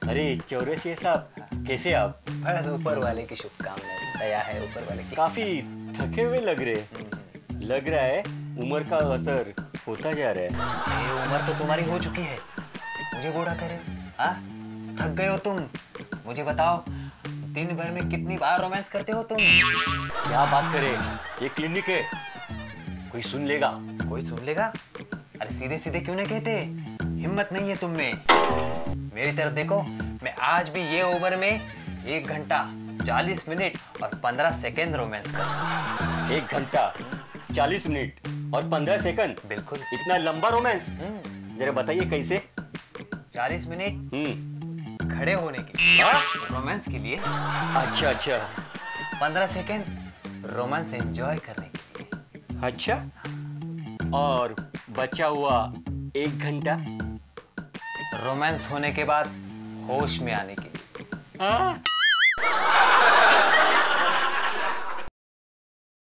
अरे चौरसिया साहब, कैसे आप? बस ऊपर वाले की शुभकामनाएं, दया है ऊपर वाले की। काफी थके हुए लग रहे। लग रहा है उम्र का असर होता जा रहा है। ये उम्र तो तुम्हारी हो चुकी है, मुझे बूढ़ा करे। हाँ, थक गए हो तुम। मुझे बताओ, दिन भर में कितनी बार रोमांस करते हो तुम? क्या बात करें, ये क्लिनिक है, कोई सुन लेगा। कोई सुन लेगा? अरे सीधे सीधे क्यों नहीं कहते? हिम्मत नहीं है तुम में। मेरी तरफ देखो, मैं आज भी ये उम्र में 1 घंटा 40 मिनट और 15 सेकेंड रोमांस करता हूँ। 1 घंटा 40 मिनट और 15 सेकंड? बिल्कुल। इतना लंबा रोमांस? जरा बताइए कैसे? 40 मिनट खड़े होने के रोमांस के लिए। अच्छा अच्छा। 15 सेकेंड रोमांस एंजॉय करने के लिए। अच्छा, और बचा हुआ 1 घंटा रोमांस होने के बाद होश में आने के लिए। हाँ?